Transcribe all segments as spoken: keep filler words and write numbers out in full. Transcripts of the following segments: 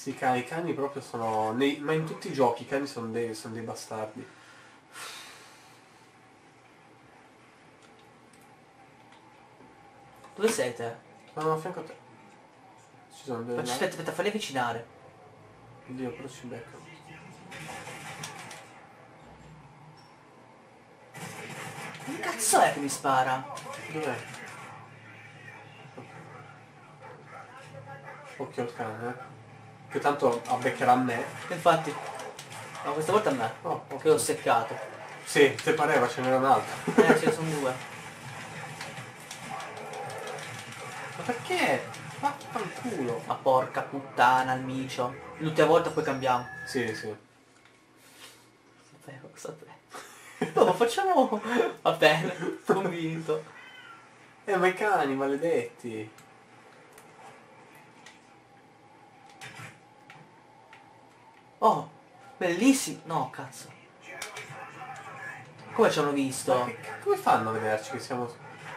Sti cani, i cani proprio sono... Nei, ma in tutti i giochi i cani sono dei, sono dei bastardi. Dove sei te? Sono a fianco a te. Ci sono delle... Faccio, aspetta, aspetta, falli avvicinare. Oddio, però ci beccano. Che cazzo è che mi spara? Dov'è? Occhio al cane, eh. Che tanto abbeccherà a me. Infatti. No, questa volta a me. Oh, Che ok. l'ho seccato. Sì, te pareva ce n'era un altro. Eh, ce ne sono due. Ma perché? Vaffanculo. Ma porca puttana, il micio. L'ultima volta poi cambiamo. Sì, sì. Sapevo, sapevo. No, ma facciamo... Va bene, convinto. Eh, ma i cani, maledetti. Oh, bellissimo. No, cazzo. Come ci hanno Ma visto? che, come fanno a vederci che siamo...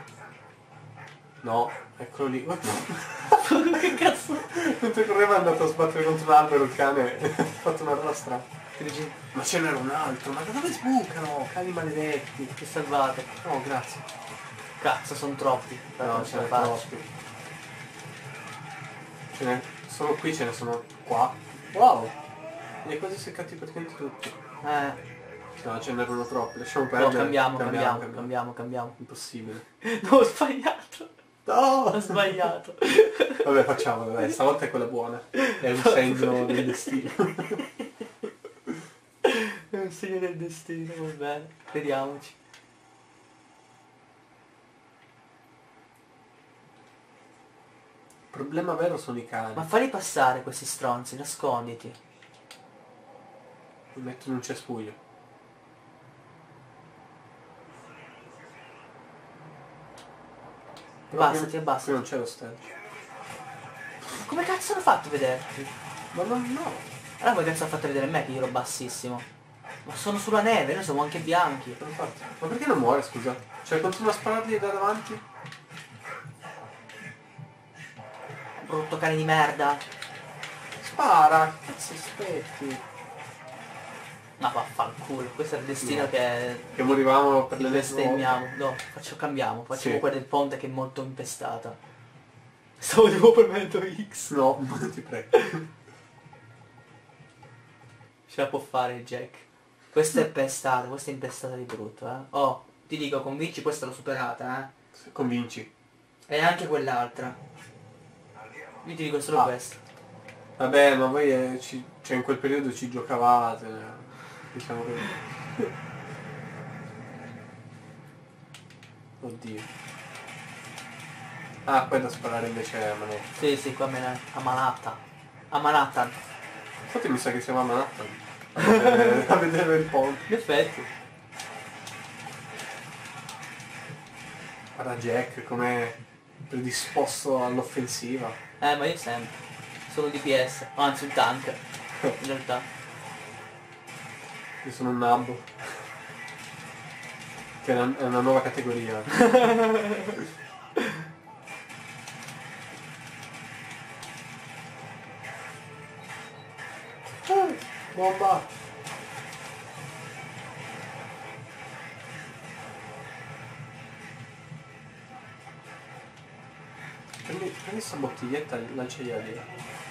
No, eccolo lì. Che cazzo? Mentre correva è andato a sbattere contro l'albero il cane. Ha fatto una roba strana. Che dici? Ma ce n'era un altro, ma da dove sbucano? Cani maledetti. Che salvate. Oh, grazie. Cazzo, sono troppi. No, non ce ce la ne faccio. troppi. Ce ne... Solo qui ce ne sono qua. Wow! Li hai quasi seccati praticamente tutti. Eh. No, ce n'erano troppi, lasciamo No, perdere. cambiamo, cambiamo, cambiamo, cambiamo. Impossibile. No, ho sbagliato. No! Ho sbagliato. Vabbè, facciamolo, dai, stavolta è quella buona. È un segno del destino. È un segno del destino, va bene. Vediamoci. Il problema vero sono i cani. Ma falli passare questi stronzi, nasconditi. Mi mettono in un cespuglio. Abbassati, Qui abbassati. non c'è lo stealth. Come cazzo l'ho fatto vederti? Ma non no. Allora come cazzo l'ha fatto vedere me che io ero bassissimo? Ma sono sulla neve, noi siamo anche bianchi. Infatti. Ma perché non muore, scusa? Cioè continua a sparargli da davanti? Brutto cane di merda. Spara! Che cazzo aspetti? Ma vaffanculo, questo è il destino No. che Che morivamo per che le bestemmiamo. No, faccio, cambiamo, facciamo Sì. quella del ponte che è molto impestata. Stavo tipo premendo X. No, ti prego. Ce la può fare Jack. Questa è pestata, questa è impestata di brutto, eh. Oh, ti dico, convinci, questa l'ho superata, eh. Convinci. E anche quell'altra. Io ti dico solo Ah. questo. Vabbè, ma voi eh, ci, cioè in quel periodo ci giocavate. eh. Diciamo che... Oddio. Ah, poi da sparare invece a manetta. Sì, sì, qua me ne... a Manhattan. A Manhattan. Infatti mi sa che siamo a Manhattan. A vedere, a vedere il ponte. In effetti. Guarda Jack com'è predisposto all'offensiva. Eh, ma io sempre. Sono D P S. Anzi, un tank. In realtà. Io sono un nabbo. Che è una, è una nuova categoria. Ah, bomba! Prendi, prendi sta bottiglietta e lanciagliela lì.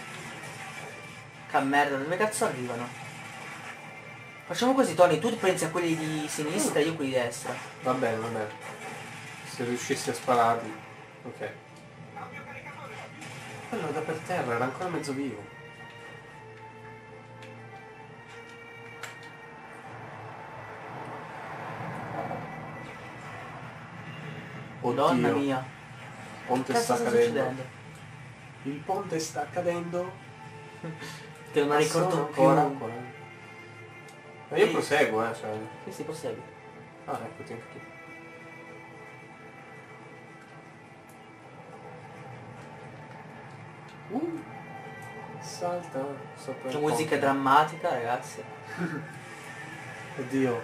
Che merda, dove cazzo arrivano? Facciamo così, Tony, tu pensi a quelli di sinistra e io quelli di destra. Va bene, va bene. Se riuscissi a spararli. Ok. Quello da per terra, era ancora mezzo vivo. Madonna Oddio. mia. Il ponte Cazzo sta sta cadendo. succedendo? Il ponte sta cadendo. Che non Ma ricordo sono più. ancora qua. Ma io proseguo, eh, cioè. Sì, sì, prosegui. Ah, eccoti anche tu. Uh, salta sopra Che il musica ponte. drammatica, ragazzi. Oddio.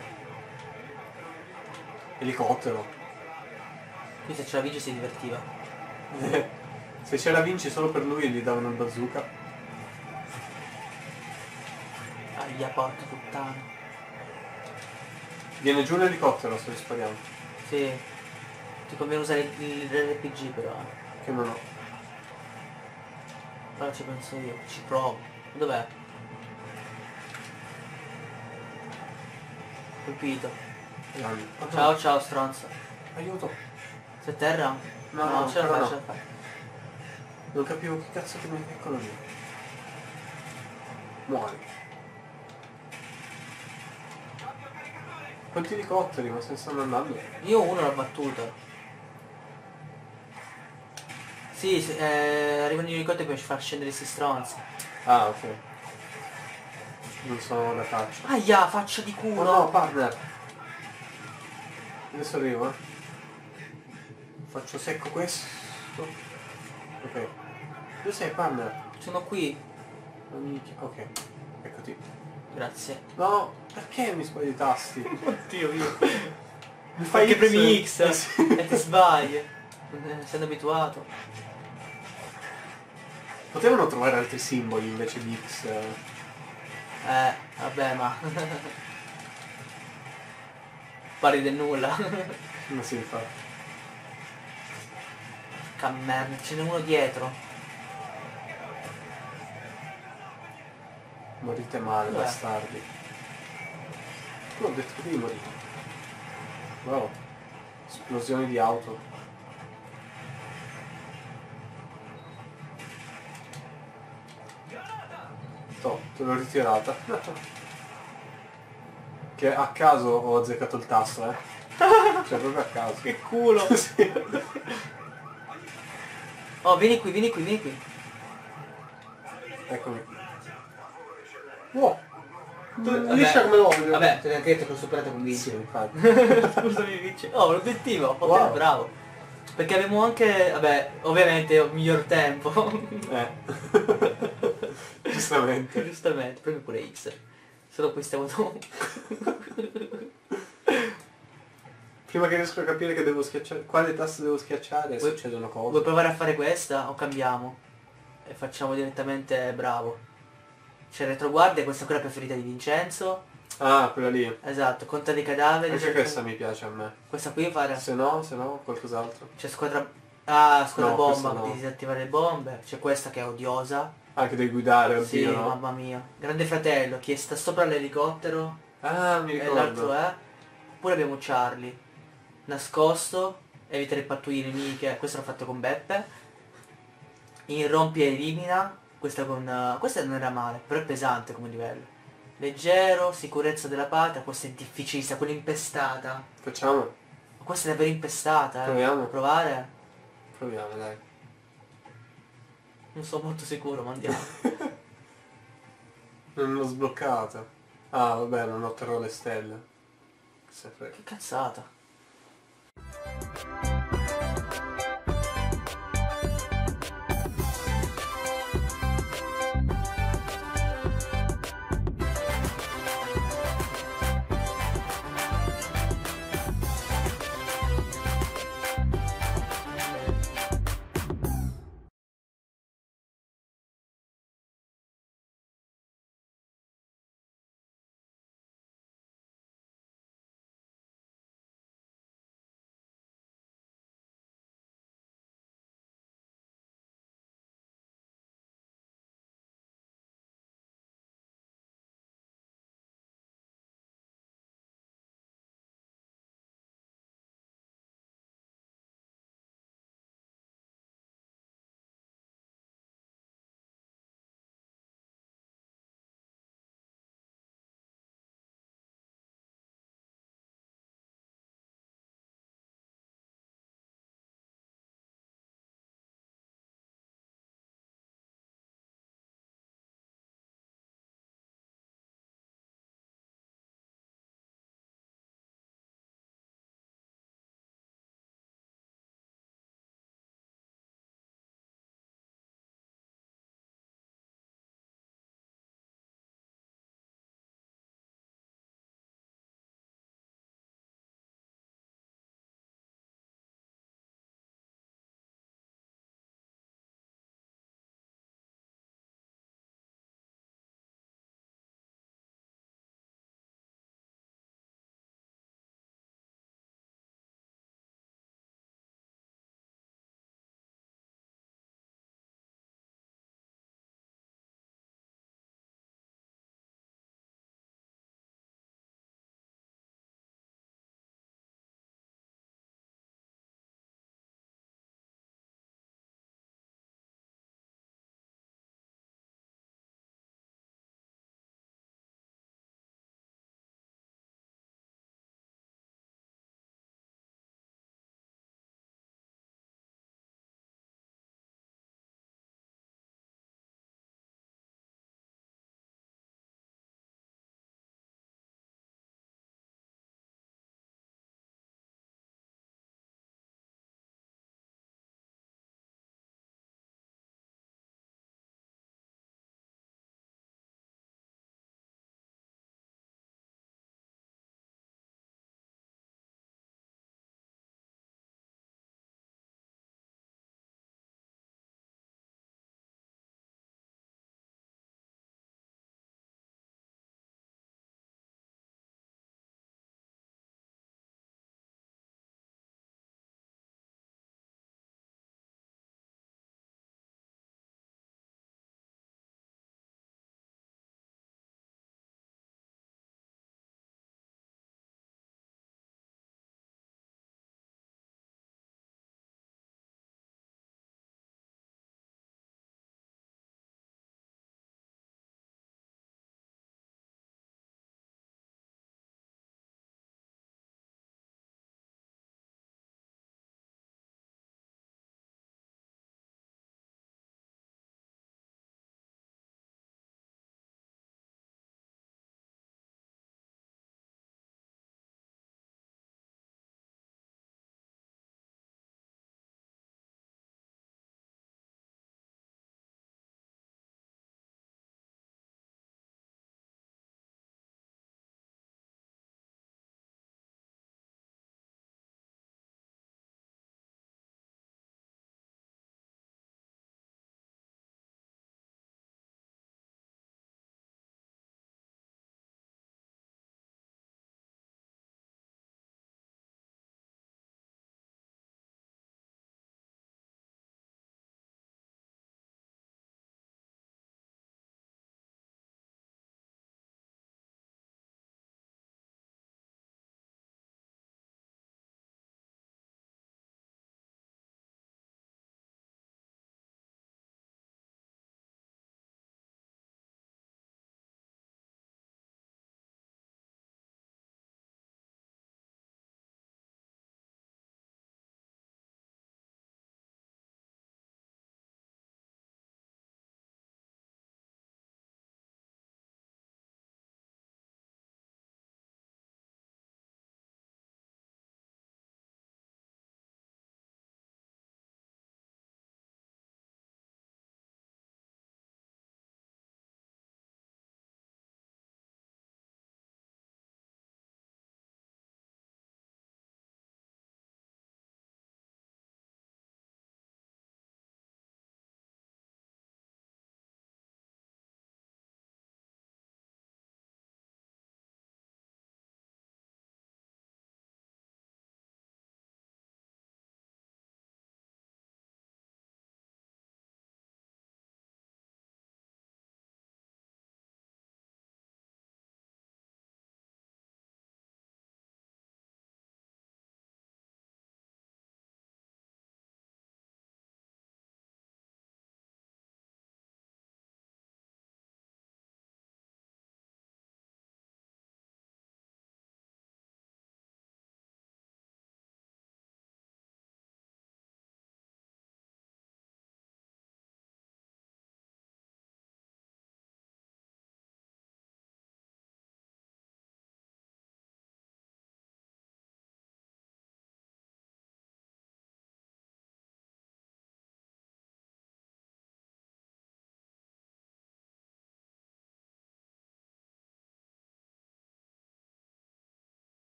Elicottero. Qui se ce la vince si divertiva. Se c'era Vinci solo per lui gli davano il bazooka. Via porca puttana. Viene giù l'elicottero se li spariamo. Sì. Ti conviene usare il, il R P G però. eh. Che non ho. Però ci penso io. Ci provo. Dov'è? Colpito. Grande. Ah, Ciao ciao stronzo. Aiuto. Sei a terra? No, no, ce la però fai, no. ce la fai. Non capivo che cazzo che mi... Eccolo lì. Muori. Quanti elicotteri? Ma se ne stanno andando? Io uno l'ho battuto. Sì, se- eh, arrivano gli elicotteri per far scendere questi stronzi. Ah, ok. Non sono da caccia. Aia, faccia di Oh culo! no, partner! Adesso arrivo, eh. Faccio secco questo. Ok. Dove sei, partner? Sono qui. Oh, minchia. Ok. Eccoti. Grazie. No, perché mi sbagli i tasti? Oddio io. Mi Fai che premi X? X Eh, sì. e ti sbagli. Eh, Essendo abituato. Potevano trovare altri simboli invece di X. Eh, vabbè ma. Parli del nulla. Ma si infatti. Cammerna, ce n'è uno dietro. Morite male, Dov'è? bastardi. Tu ho detto che devi morire. Wow. Esplosioni di auto. Toh, te l'ho ritirata. Che a caso ho azzeccato il tasto, eh. Cioè proprio a caso. Che culo! Sì. Oh, vieni qui, vieni qui, vieni qui. Eccomi. Wow. Vabbè. Liscia come l'olio. Vabbè, te ne hai detto che ho superato con Sì, Vinci. infatti. Scusami Vinci. Oh, l'obiettivo, ok, Wow. bravo. Perché abbiamo anche, vabbè, ovviamente ho miglior tempo. Eh. Giustamente. Giustamente, premi pure X. Solo qui stiamo tu. Prima che riesco a capire che devo schiacciare, quale tasto devo schiacciare, Vuoi- succedono Vuoi cose. provare a fare questa o cambiamo? E facciamo direttamente bravo. C'è retroguardia, questa è quella preferita di Vincenzo. Ah, quella lì. Esatto, conta dei cadaveri. Anche c'è- questa mi piace a me. Questa qui fare. Se no, se no, qualcos'altro. C'è squadra. Ah, squadra No, bomba, questa no. di disattivare le bombe. C'è questa che è odiosa. Ah, che devi guidare, oddio, Sì, no? mamma mia. Grande fratello, chi sta sopra l'elicottero Ah, mi e l'altro ricordo. è. Oppure abbiamo Charlie. Nascosto, evita le pattuglie nemiche, questo l'ho fatto con Beppe. Irrompi e elimina. Questa con. uh, questa non era male, però è pesante come livello. Leggero, sicurezza della patria, questa è difficilissima, quella impestata. Facciamo? Ma questa è davvero impestata, eh. Proviamo. Vuoi provare? Proviamo, dai. Non sono molto sicuro, ma andiamo. Non l'ho sbloccata. Ah, vabbè, non otterrò le stelle. Che se frega. Che cazzata.